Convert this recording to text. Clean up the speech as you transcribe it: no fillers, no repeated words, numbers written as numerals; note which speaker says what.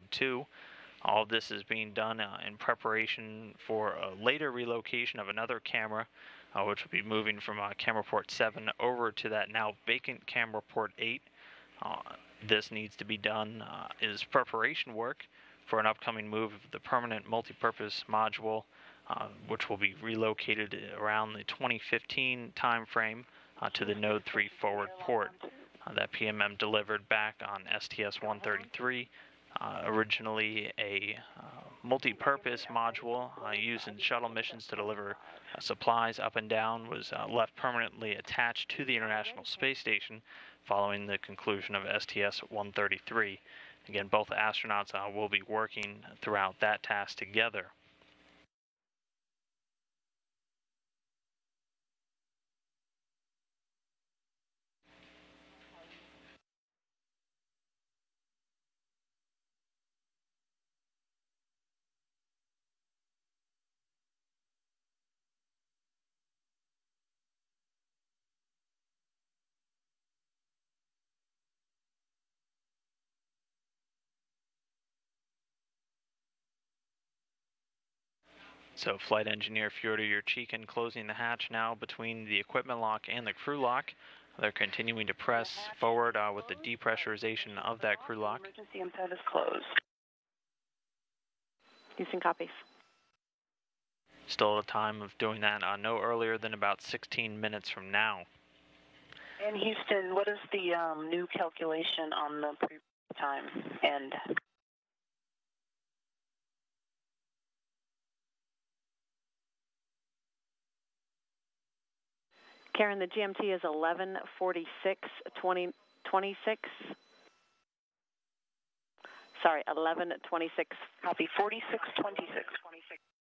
Speaker 1: 2. All of this is being done in preparation for a later relocation of another camera, which will be moving from camera port 7 over to that now vacant camera port 8. This needs to be done is preparation work for an upcoming move of the permanent multipurpose module, which will be relocated around the 2015 timeframe to the Node 3 forward port. That PMM delivered back on STS-133, originally a multi-purpose module used in shuttle missions to deliver supplies up and down, was left permanently attached to the International Space Station following the conclusion of STS-133. Again, both astronauts will be working throughout that task together. So flight engineer Fjordur Yurchikin closing the hatch now between the equipment lock and the crew lock. They're continuing to press forward with the depressurization of that crew lock.
Speaker 2: Emergency inside is closed. Houston copies.
Speaker 1: Still at a time of doing that no earlier than about 16 minutes from now.
Speaker 2: And Houston, what is the new calculation on the pre-time end? Karen, the GMT is 11:46:26. Sorry, 11:26. Copy, 46:26.